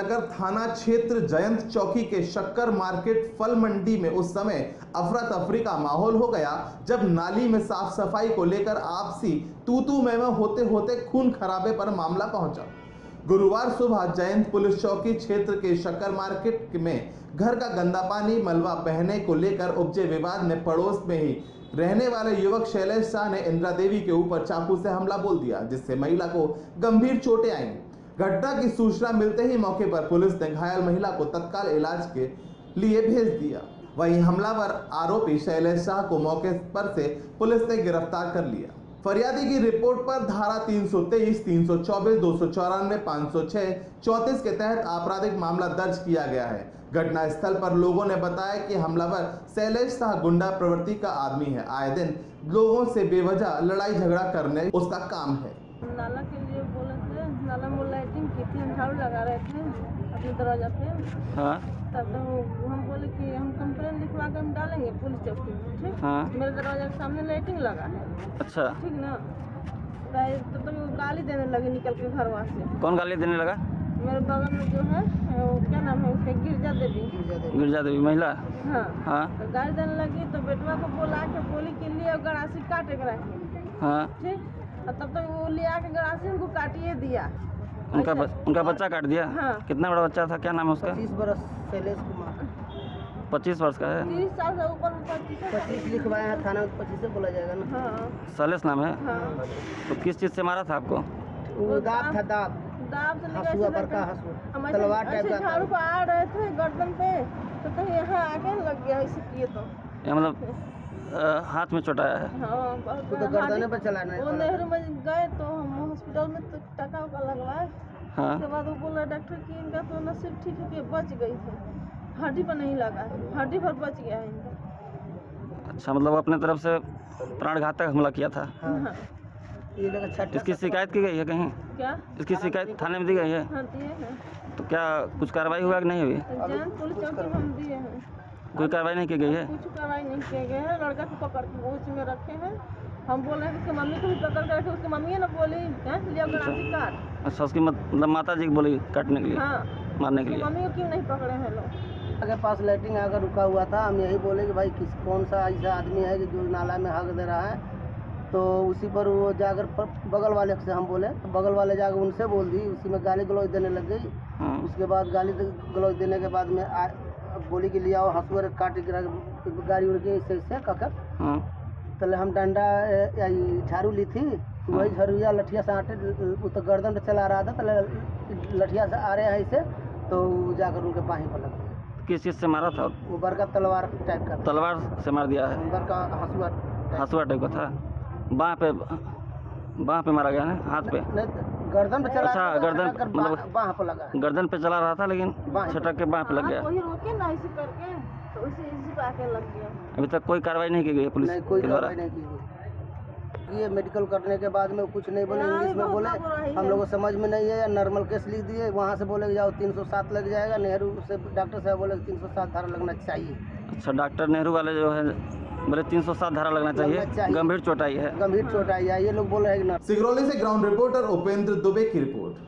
नगर थाना क्षेत्र जयंत चौकी के शक्कर मार्केट फल मंडी में उस समय अफरा तफरी का माहौल हो गया जब नाली में साफ सफाई को लेकर आपसी तू मैं होते होते खून खराबे पर मामला पहुंचा। गुरुवार सुबह जयंत पुलिस चौकी क्षेत्र के शक्कर मार्केट में घर का गंदा पानी मलबा बहने को लेकर उपजे विवाद में पड़ोस में ही रहने वाले युवक शैलेश शाह ने इंदिरा देवी के ऊपर चाकू से हमला बोल दिया, जिससे महिला को गंभीर चोटें आईं। घटना की सूचना मिलते ही मौके पर पुलिस ने घायल महिला को तत्काल इलाज के लिए भेज दिया। वहीं हमलावर आरोपी शैलेश शाह को मौके पर से पुलिस ने गिरफ्तार कर लिया। फरियादी की रिपोर्ट पर धारा 323, 324, 294, 506, 34 के तहत आपराधिक मामला दर्ज किया गया है। घटना स्थल पर लोगों ने बताया कि हमलावर शैलेश शाह गुंडा प्रवृत्ति का आदमी है। आए दिन लोगों से बेवजह लड़ाई झगड़ा करने उसका काम है। नाला के लिए बोले थे, नाला में लाइटिंग की थी, हम झाड़ू लगा रहे थे अपने दरवाजा पे। हाँ। तब तो हम बोले कि हम कंप्लेन लिखवा कर हम डालेंगे पुलिस चौकी में, ठीक। हाँ। मेरे दरवाजा के सामने लाइटिंग लगा है। अच्छा। ठीक ना। तो गाली देने लगे निकल के घरवा से। कौन गाली देने लगा? मेरे बगल में जो है वो क्या नाम है उसका, गिरजा देवी। गिरजा देवी महिला। हाँ। हाँ। तो गाली देने लगी तो बेटवा को बोला के बोली के लिए गड़ासी काटे करा। हाँ। ठीक। तब तक वो ले आके गड़ासी उनको काटिए दिया। उनका बच्चा काट दिया? हाँ। कितना बड़ा बच्चा था, क्या नाम है उसका? 25 वर्ष शैलेश कुमार। 25 वर्ष का है? 30 साल से ऊपर 25 लिखवाया है थाना में, 25 से बोला जाएगा ना। हाँ। शैलेश नाम है? हाँ। तो किस चीज से मारा था आपको? वो दाब था, दाब से हसुआ बड़का हसुआ तलवार टाइप का। झाड़ू पे आ रहे थे गर्दन पे तो यहाँ आके लग गया ऐसे किए तो। मतलब हाथ में चोट आया है? हाँ, तो गर्दन पे चलाना है। वो नेहरू में गए तो हम हॉस्पिटल में तो टाका उका लगवाए। हाँ। उसके बाद वो बोला डॉक्टर कि इनका तो नसीब ठीक है कि बच गई है, हड्डी पर नहीं लगा, हड्डी पर बच गया है इनका। अच्छा, मतलब अपने तरफ से प्राणघातक हमला किया था। हाँ। इसकी शिकायत की गई है कहीं? क्या? इसकी शिकायत थाने में दी गई है? हाँ, दिए हैं। तो क्या कुछ कार्रवाई हुआ कि नहीं हुई? जयंत पुलिस चौकी में हम दिए हैं। कोई कार्रवाई नहीं की गई है? कुछ कार्रवाई नहीं की गई है। लड़का को पकड़ के उसी में रखे हैं। हम बोल रहे हैं उसकी मम्मी को भी पकड़ कर रखे, उसकी मम्मी है ना बोली लिया गड़ासी काट। अच्छा, उसकी मतलब माता जी बोली काटने के लिए? हाँ, मारने के लिए। मम्मी को क्यों नहीं पकड़े हैं लोग? के पास लैट्रिन आकर रुका हुआ था। हम यही बोले कि भाई कौन सा ऐसा आदमी है कि जो नाला में हक दे रहा है। तो उसी पर वो जाकर बगल वाले से हम बोले, तो बगल वाले जाकर उनसे बोल दी, उसी में गाली गलौज देने लग गई। उसके बाद गाली गलौज देने के बाद में बोली के लिया हंसुआ काट गिरा गाड़ी उड़ के ऐसे कहकर। तो हम डंडा झाड़ू ली थी, तो वही झरुआ लठिया से आटे वो तो गर्दन पे चला रहा था, तो लठिया से आ रहे हैं ऐसे, तो जाकर उनके बाही पर लग गया। किस चीज़ से मारा था? वो बड़का तलवार टाइप का। तलवार से मार दिया है? बड़का हंसुआ टाइप का था। बाह पे मारा गया ना, हाथ पे? गर्दन पे चला। अच्छा, गर्दन मतलब बाह पे लगा। गर्दन पे चला रहा था लेकिन छटक के बाह पे लग गया। वही रोके ना ऐसे करके, तो इसी पे आके लग गया। अभी तक कोई कार्रवाई नहीं की गई पुलिस के द्वारा? नहीं की गई। ये मेडिकल करने के बाद में कुछ नहीं बोले, इंग्लिश में बोले, हम लोगों को समझ में नहीं है। नॉर्मल केस लिख दिए, वहाँ से बोले जाओ 307 लग जाएगा। नेहरू से डॉक्टर साहब बोले 307 धारा लगना चाहिए। अच्छा, डॉक्टर नेहरू वाले जो है बोले 307 धारा लगना चाहिए। गंभीर चोट आई है? गंभीर चोट आई है, ये लोग बोल रहे हैं। सिगरौली से ग्राउंड रिपोर्टर उपेंद्र दुबे की रिपोर्ट।